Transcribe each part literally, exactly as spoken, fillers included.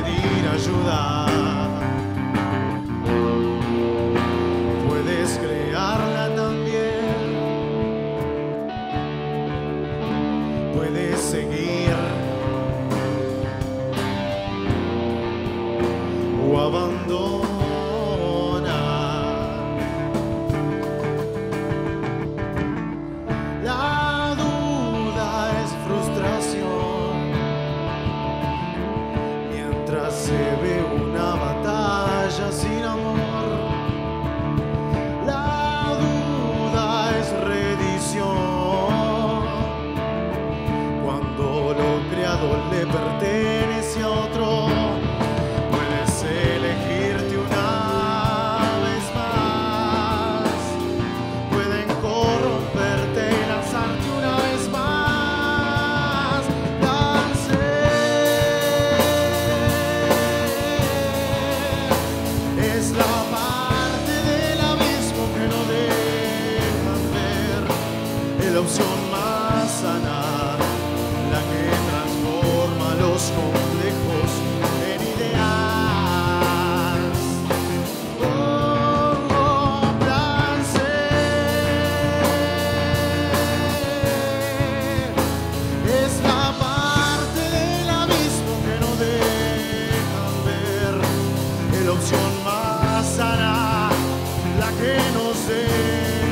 pedir ayuda. Puedes crearla también. Puedes seguir o abandonar. La duda es frustración mientras se ve una batalla sin amor. La duda es redición cuando lo creado le pertenece a otro. Puedes elegirte una vez más. Pueden corromperte y lanzarte una vez más. Dancer es la parte del abismo que no dejan ver. Es la opción más sana, la que transforma los complejos en ideas. Oh, oh, plan C es la parte del abismo que no dejan ver. Es la opción más sana, la que nos deja ver.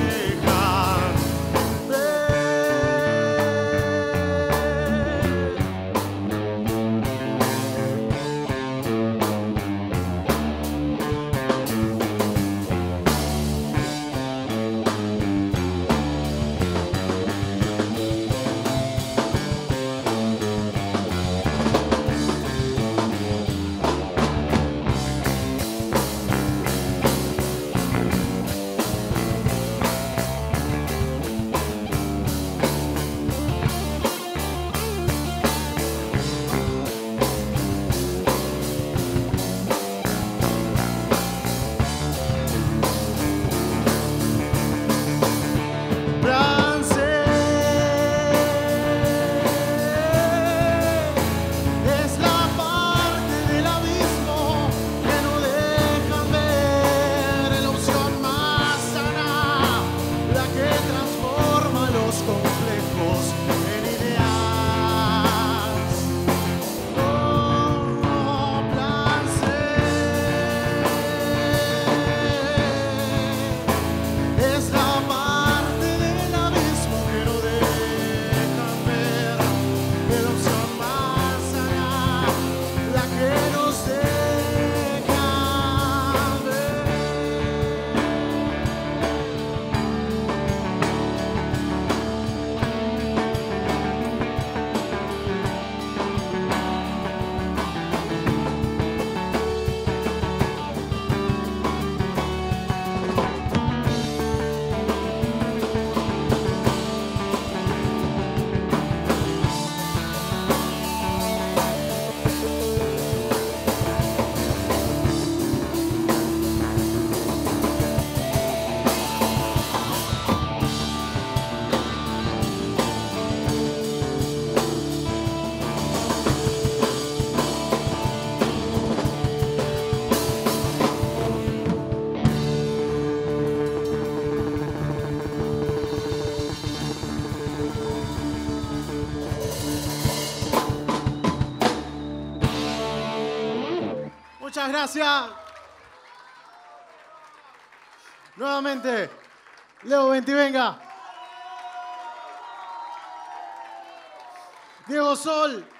Plan C es la parte del abismo que no dejan ver. Es la opción más sana, la que transforma los complejos en ideas. Oh, oh, plan C es la parte del abismo que no dejan ver. Es la opción más sana, la que nos deja ver. Muchas gracias. Nuevamente, Leo Ventivenga, Diego Sol.